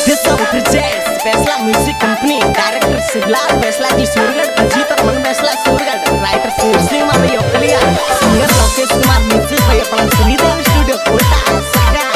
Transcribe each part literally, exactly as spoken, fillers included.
फैसला music company director Shivlal फैसला जी सूरगढ़ अजीत और मन फैसला सूरगढ़ राइटर सूर सिंह भाई ओकलिया सिंगर लोकेश कुमार म्यूजिक भाई अपना श्रीदेव स्टूडियो कोटा सगा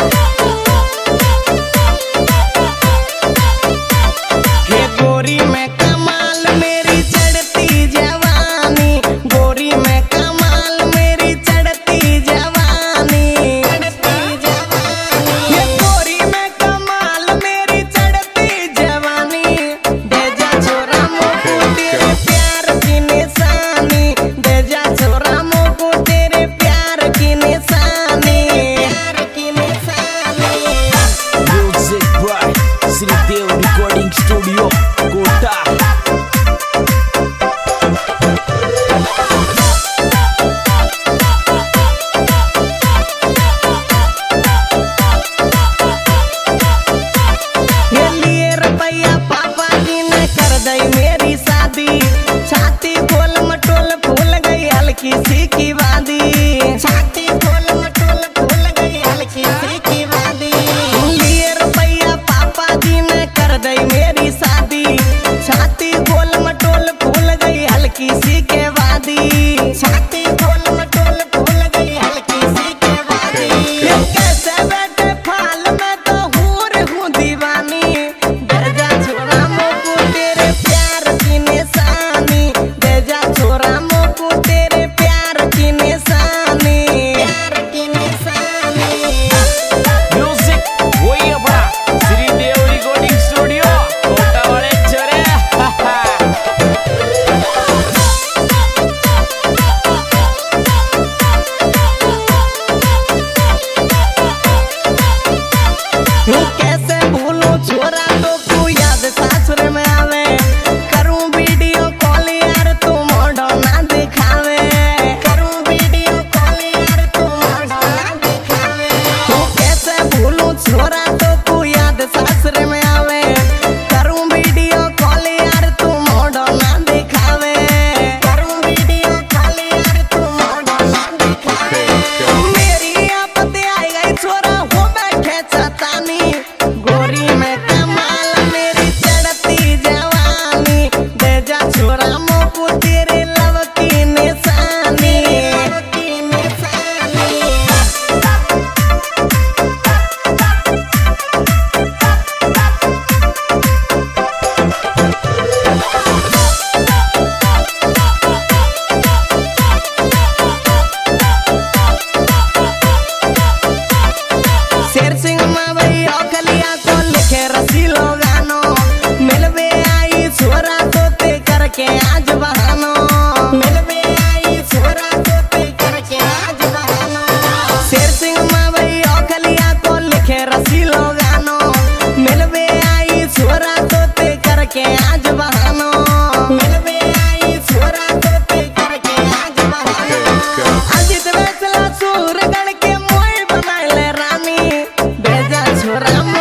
हे गोरी में कमाल मेरी चढ़ती जवानी गोरी में कमाल मेरी चढ़ती जवानी चढ़ती जवानी हे गोरी में कमाल मेरी चढ़ती जवानी दे जा छोरा मोको तेरे प्यार की निशानी दे जा छोरा मोको तेरे प्यार की निशानी प्यार की निशानी music by Shridev recording studio Kota. मेरी शादी छाती खोल मटोल फूल गई हल्की सी की वादी छाती खोल मटोल फूल गई हल्की सी की वादी लिए रुपया पापा जी ने कर दई मेरी शादी छाती खोल मटोल फूल गई हल्की सी के वादी छाती खोल मटोल फूल गई हल्की सी के वादी कैसे बैठे फाल में तो हूर हूँ दीवानी डर जा छोरा मोको तेरे प्यार की निशानी दे जा छोरा मोको तेरे प्यार की निशानी प्यार की निशानी म्यूजिक वही अपना श्रीदेव रिकॉर्डिंग स्टूडियो कोटा वाले चरे। कैसे भूलूं छोरा तो तू याद सासुर में आवे करूं वीडियो कॉल यार तू मोढ़ो ना दिखावे करूं वीडियो कॉल यार तू मोढ़ो ना दिखावे तू कैसे भूलूं छोरा तो तू याद सासुर में आवे करूं वीडियो कॉल यार तू मोढ़ो ना दिखावे करूं वीडियो कॉल यार तू मोढ़ो ना दिखावे मेरी आपत्ति आई गई छोरा हो बैठे चतानी गोरी में कमाल मेरी चढ़ती जवानी दे जा छोरा मोको तेरे लव की निशानी की निशानी शेर सिंह मावई ओखलिया को लिखे रसीलो गानो मिलवे आई छोरा तोते करके आज बहानो मिलवे आई छोरा तोते करके आज बहानो शेर सिंह मावई ओखलिया को लिखे रसीलो गानो मिलवे आई छोरा तोते करके आज बहानो मिलवे आई छोरा तोते करके आज बहानो अजित फैसला सूरगढ़ के मोई बनाए ले रानी भेजा छोरा